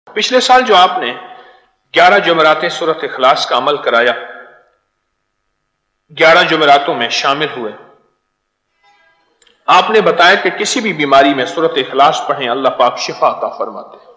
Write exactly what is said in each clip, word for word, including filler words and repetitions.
پچھلے سال جو آپ نے گیارہ جمعراتیں سورۃ اخلاص کا عمل کرایا، گیارہ جمعراتوں میں شامل ہوئے، آپ نے بتایا کہ کسی بھی بیماری میں سورۃ اخلاص پڑھیں اللہ پاک شفا عطا فرماتے ہیں۔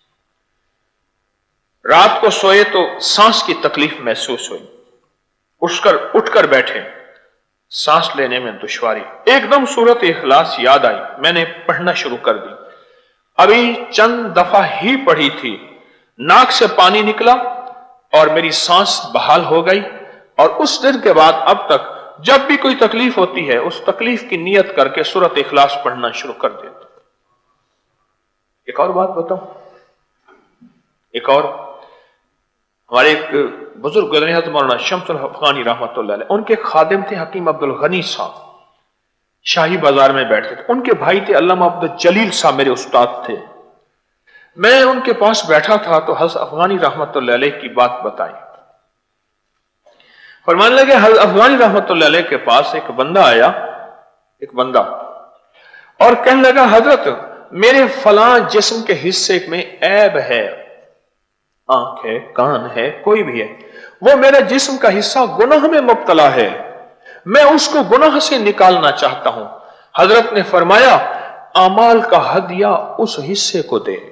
رات کو سوئے تو سانس کی تکلیف محسوس ہوئی، اٹھ کر اٹھ کر بیٹھے، سانس لینے میں دشواری، ایک دم سورۃ اخلاص یاد آئی، میں نے پڑھنا شروع کر دی، ابھی چند دفعہ ہی پڑھی تھی، ناک سے پانی نکلا اور میری سانس بحال ہو گئی، اور اس دن کے بعد اب تک جب بھی کوئی تکلیف ہوتی ہے اس تکلیف کی نیت کر کے سورۃ اخلاص پڑھنا شروع کر دیتا۔ ایک اور بات بتاؤں، ایک اور ہمارے ایک بزرگ گزرے حضرت مولانا شمس الافغانی رحمۃ اللہ علیہ، ان کے خادم تھے حکیم عبد الغنی صاحب، شاہی بازار میں بیٹھتے تھے، ان کے بھائی تھے علامہ عبد الجلیل صاحب، میرے استاد تھے۔ میں ان کے پاس بیٹھا تھا تو حضرت افغانی رحمۃ اللہ علیہ کی بات بتائی، فرمانے لگے حضرت افغانی رحمۃ اللہ علیہ کے پاس ایک بندہ آیا، ایک بندہ اور کہنے لگا حضرت میرے فلاں جسم کے حصے میں عیب ہے، آنکھ ہے، کان ہے، کوئی بھی ہے، وہ میرے جسم کا حصہ گناہ میں مبتلا ہے، میں اس کو گناہ سے نکالنا چاہتا ہوں۔ حضرت نے فرمایا اعمال کا ہدیہ اس حصے کو دے۔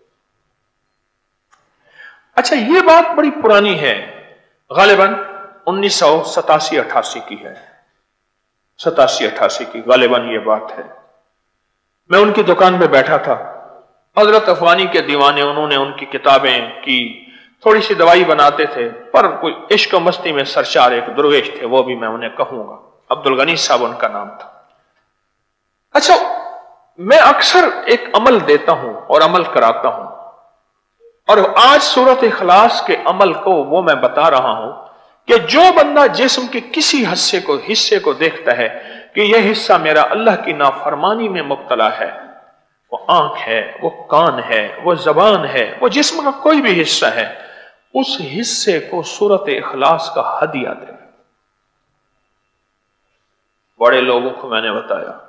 اچھا یہ بات بڑی پرانی ہے، غالباً انیس سو ستاسی اٹھاسی کی ہے، ستاسی اٹھاسی کی غالباً یہ بات ہے۔ میں ان کی دکان پہ بیٹھا تھا، حضرت افغانی کے دیوانے، انہوں نے ان کی کتابیں کی، تھوڑی سی دوائی بناتے تھے، پر کوئی عشق و مستی میں سرشار ایک درویش تھے، وہ بھی میں انہیں کہوں گا، عبد الغنی صاحب ان کا نام تھا۔ اچھا میں اکثر ایک عمل دیتا ہوں اور عمل کراتا ہوں، اور آج سورۃ اخلاص کے عمل کو وہ میں بتا رہا ہوں کہ جو بندہ جسم کے کسی حصے کو حصے کو دیکھتا ہے کہ یہ حصہ میرا اللہ کی نافرمانی میں مبتلا ہے، وہ آنکھ ہے، وہ کان ہے، وہ زبان ہے، وہ جسم کا کوئی بھی حصہ ہے، اس حصے کو سورۃ اخلاص کا ہدیہ دے۔ بڑے لوگوں کو میں نے بتایا